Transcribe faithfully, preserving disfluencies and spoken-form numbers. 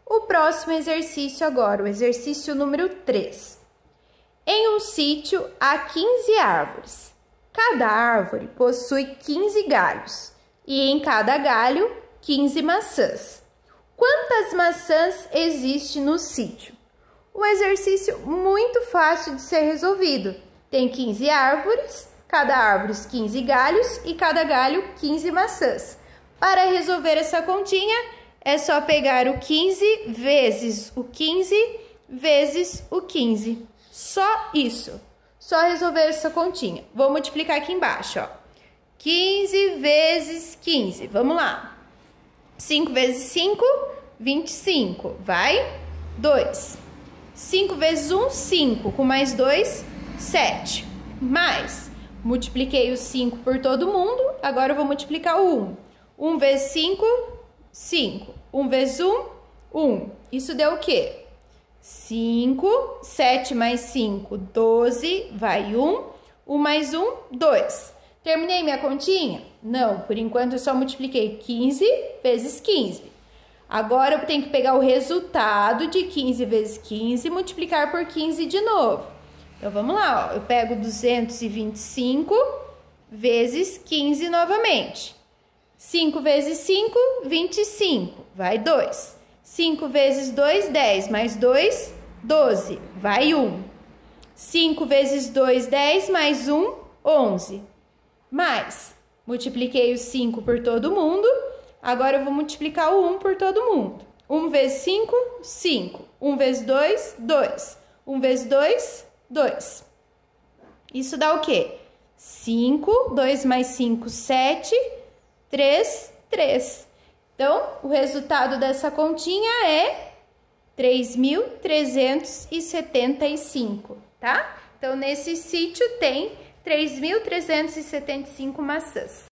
O próximo exercício agora, o exercício número três. Em um sítio há quinze árvores. Cada árvore possui quinze galhos e em cada galho quinze maçãs. Quantas maçãs existem no sítio? Um exercício muito fácil de ser resolvido. Tem quinze árvores, cada árvore quinze galhos e cada galho quinze maçãs. Para resolver essa continha, é só pegar o quinze vezes o quinze vezes o quinze. Só isso. Só resolver essa continha. Vou multiplicar aqui embaixo, ó. quinze vezes quinze. Vamos lá. cinco vezes cinco, vinte e cinco. Vai. dois. cinco vezes um, cinco. Com mais dois, sete. Mais. Multipliquei o cinco por todo mundo. Agora eu vou multiplicar o um. um vezes cinco, cinco. um vezes um, um. Isso deu o quê? cinco. sete mais cinco, doze. Vai um. um mais um, dois. Terminei minha continha? Não, por enquanto eu só multipliquei quinze vezes quinze. Agora eu tenho que pegar o resultado de quinze vezes quinze e multiplicar por quinze de novo. Então vamos lá, ó. Eu pego duzentos e vinte e cinco vezes quinze novamente. cinco vezes cinco, vinte e cinco. Vai dois. cinco vezes dois, dez. Mais dois, doze. Vai um. cinco vezes dois, dez. Mais um, onze. Mais. Multipliquei o cinco por todo mundo. Agora eu vou multiplicar o um por todo mundo. um vezes cinco, cinco. um vezes dois, dois. um vezes dois, dois. Isso dá o quê? cinco. dois mais cinco, sete. três, três. Então, o resultado dessa continha é três mil trezentos e setenta e cinco, tá? Então, nesse sítio tem três mil trezentos e setenta e cinco maçãs.